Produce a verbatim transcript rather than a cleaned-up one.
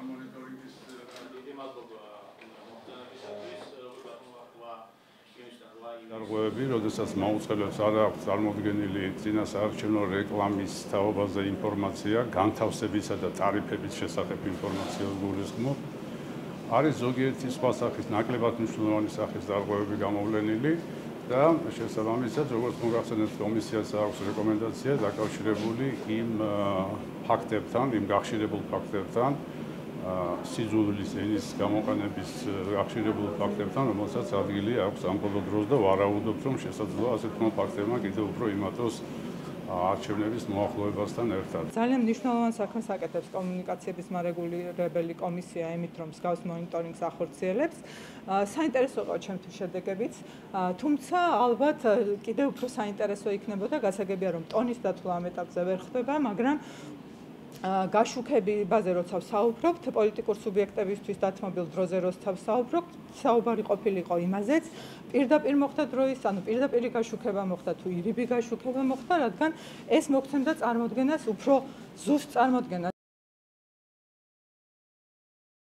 მონიტორინგის დიდი მადლობა დარღვევები, როდესაც მაუწყებლებს არ აქვს წარმოდგენილი წინა საარჩევნო რეკლამის თაობაზე ინფორმაცია, განთავსებისა და ტარიფების შესახებ ინფორმაცია გულისხმობ. არის ზოგიერთი სხვა სახის ნაკლებად მნიშვნელოვანი სახის დარღვევები გამოვლენილი და შესაბამისად, როგორც მოგახსენებთ, კომისიას აქვს რეკომენდაცია დაკავშირებული იმ ფაქტებთან, იმ გახშირებულ ფაქტებთან, სიძულვილის ენის გამოყენების გახშირებულ ფაქტებთან, რომელსაც ადგილი აქვს ამ ბოლო დროს და ვარაუდობთ, რომ შესაძლოა ასე თქვა ფაქტებმა კიდევ უფრო იმატოს არჩევნების მოახლოებასთან ერთად. ძალიან მნიშვნელოვან საქმეს აკეთებს კომუნიკაციების მარეგულირებელი კომისია იმით, რომ მსგავს მონიტორინგს ახორციელებს. საინტერესო იყო ჩემთვის შედეგებიც, თუმცა ალბათ კიდევ უფრო საინტერესო იქნებოდა, გასაგებია რომ ტონის დათვლა ამ ეტაპზე ვერ ხდება, მაგრამ გაშუქებაზე როცა ვსაუბრობთ, პოლიტიკურ სუბიექტებისთვის დათმობილ დროზე როცა ვსაუბრობთ, საუბარი ყოფილიყო იმაზეც, პირდაპირ მოხდა დროის, ანუ პირდაპირი გაშუქება მოხდა თუ ირიბი გაშუქება მოხდა, რადგან ეს მოგცემდა წარმოდგენას უფრო ზუსტ წარმოდგენას